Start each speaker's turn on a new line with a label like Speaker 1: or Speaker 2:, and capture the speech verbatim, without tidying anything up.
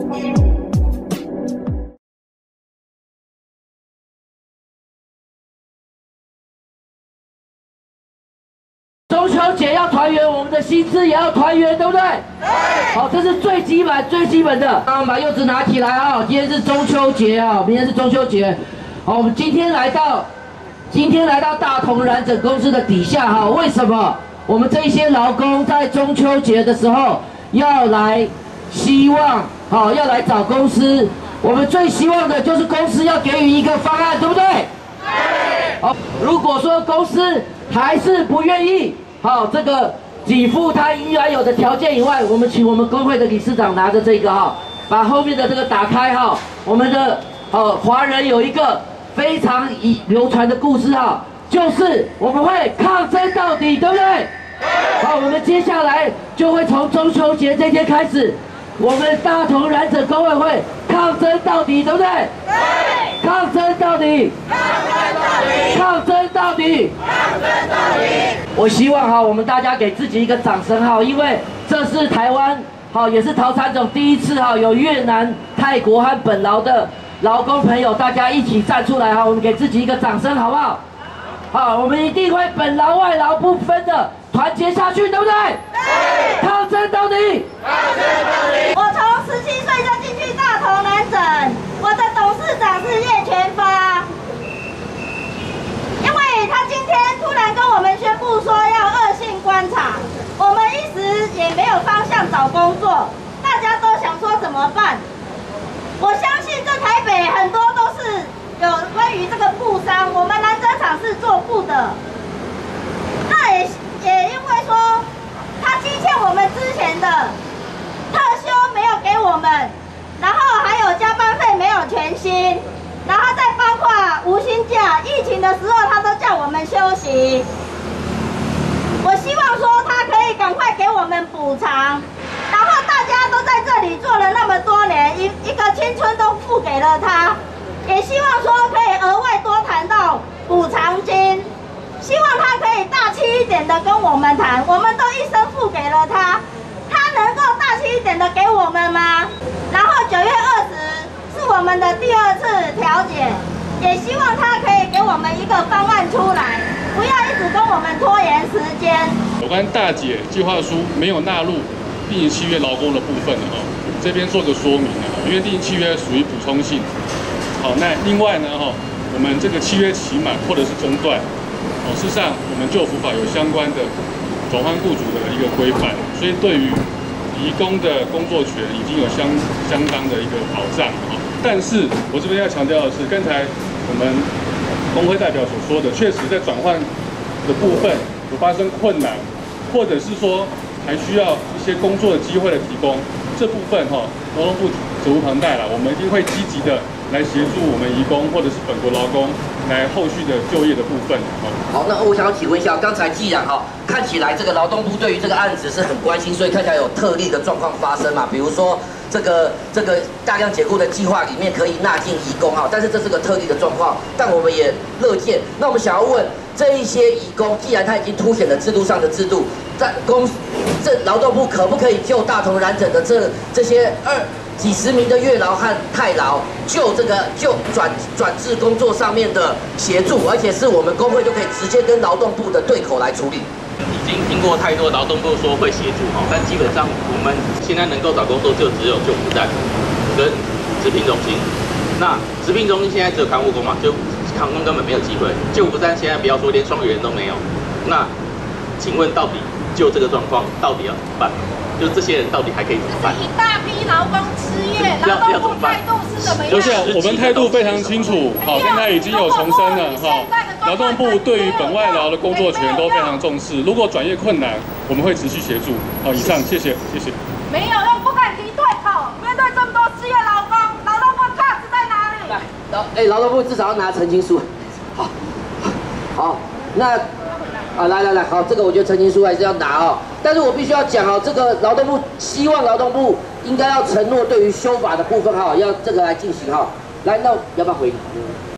Speaker 1: 中秋节要团圆，我们的薪资也要团圆，对不对？对。好，这是最基本、最基本的。好，把柚子拿起来啊！今天是中秋节啊，明天是中秋节。好，我们今天来到，今天来到大同染整公司的底下哈。为什么？我们这一些劳工在中秋节的时候要来，希望好要来找公司。我们最希望的就是公司要给予一个方案，对不对？对。好，如果说公司还是不愿意，好，这个给付他应该有的条件以外，我们请我们工会的理事长拿着这个哈，把后面的这个打开哈。我们的呃华人有一个非常以流传的故事哈，就是我们会抗争到底，对不对？好，我们接下来就会从中秋节这天开始，我们大同染整工会会抗争到底，对不对？对。抗争到底。抗争到底。抗争到底。我希望哈，我们大家给自己一个掌声哈，因为这是台湾好，也是陶产总第一次哈，有越南、泰国和本劳的劳工朋友，大家一起站出来哈，我们给自己一个掌声好不好？好，我们一定会本劳外劳不分的团结下去，对不对？对。抗争到底。抗争到底。
Speaker 2: 我从十七岁就进去大同染整，我的董事长是叶全发。因为他今天突然跟我们宣布说要恶性观察，我们一时也没有方向找工作，大家都想说怎么办？我相信在台北很多都是有关于这个布商，我们染整厂是做布的，那也也因为说他积欠我们之前的特休没有给我们，然后还有加班费没有全薪。然后再包括无薪假，疫情的时候他都叫我们休息。我希望说他可以赶快给我们补偿，然后大家都在这里做了那么多年，一一个青春都付给了他，也希望说可以额外多谈到补偿金，希望他可以大气一点的跟我们谈，我们都一生付给了他，他能够大气一点的给我们吗？然后九月二十。是我们的第二次调解，也希望他可以给我们一个方案出来，不要一直跟我们拖延时间。
Speaker 3: 有关大姐计划书没有纳入定型契约劳工的部分哈，这边做个说明啊，因为定型契约属于补充性。好，那另外呢哈，我们这个契约期满或者是中断，哦，事实上我们就服法有相关的转换雇主的一个规范，所以对于移工的工作权已经有相相当的一个保障哈。但是我这边要强调的是，刚才我们工会代表所说的，确实在转换的部分有发生困难，或者是说还需要一些工作的机会的提供，这部分哈，劳动部责无旁贷了，我们一定会积极的来协助我们移工或者是本国劳工来后续的就业的部分。
Speaker 1: 好，那我想要请问一下，刚才既然哈看起来这个劳动部对于这个案子是很关心，所以看起来有特例的状况发生嘛，比如说。这个这个大量解雇的计划里面可以纳进移工哈，但是这是个特例的状况，但我们也乐见。那我们想要问，这一些移工，既然他已经凸显了制度上的制度，在公这劳动部可不可以就大同染整的这这些二几十名的越劳和泰劳，就这个就转转制工作上面的协助，而且是我们工会就可以直接跟劳动部的对口来处理。
Speaker 4: 已经听过太多劳动部说会协助哈，但基本上我们现在能够找工作就只有救护站跟职聘中心。那职聘中心现在只有看护工嘛，就看护工根本没有机会。救护站现在不要说连双语员都没有。那请问到底就这个状况到底要怎么办？就这些人到底还可以怎么办？
Speaker 2: 一大批劳工失业，劳动部态度是怎么样？
Speaker 3: 就是我们态度非常清楚，好，刚才已经有重申了哈。劳动部对于本外劳的工作权都非常重视，如果转业困难，我们会持续协助。好，以上谢谢，谢谢。
Speaker 2: 没有，又不敢提对口，面对这么多失业劳工，劳动部卡子在哪里？
Speaker 1: 来，劳哎，劳动部至少要拿澄清书。好，好，那啊，来来来，好，这个我觉得澄清书还是要拿哦。但是我必须要讲哦，这个劳动部希望劳动部应该要承诺对于修法的部分哈，要这个来进行哈。来，那要不要回应？